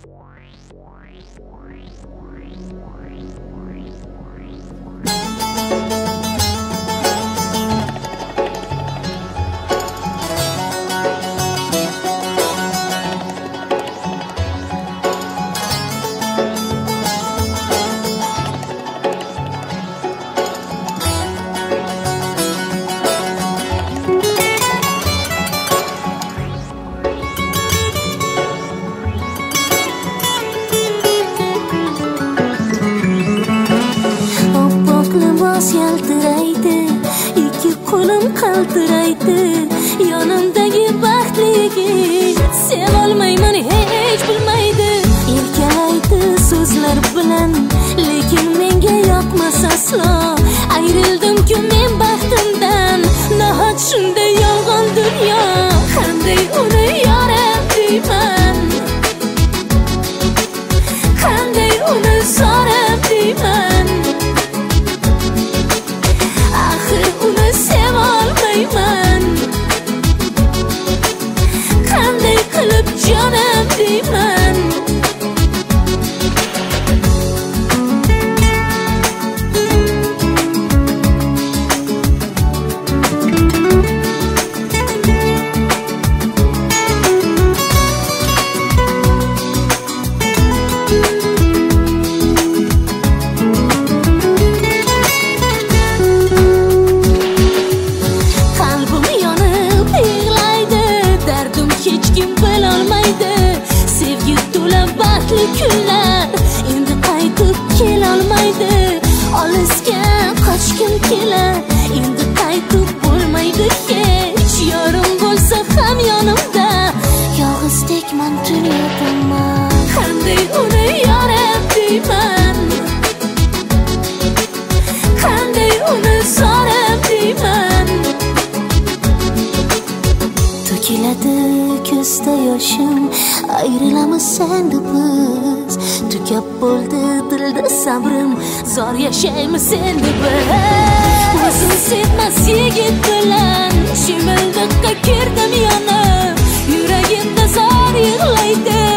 Yaltiraydi, ikki qo'lim qaltiraydi, yonimdagi baxtligim sevolmayman hech bilmaydi. Erkalaydi so'zlar bilan, lekin menga yoqmas aslo. Ayrildim-ku men baxtimdan, nahot shunday yolg'on dunyo. Qanday uni yoram deyman, qanday uni so'rab deyman. Qanday qilib jonim deyman. Kunlar endi qaytib kelolmaydi. Olisga qochgim kelar, endi qaytib bo'lmaydi hech. Yorim bo'lsa ham yonimda, yolg'izdekman dunyodaman. Qanday uni yoram deyman, qanday uni so'rab deyman. To'kiladi ko'zda yoshim, ayrilamiz endi biz. Tugab bo'ldi dilda sabrim, zor yashaymiz endi biz. O'zim sevmas yigit bilan shimildiqqa kirdim yonib, yuragimda zor yig'laydi.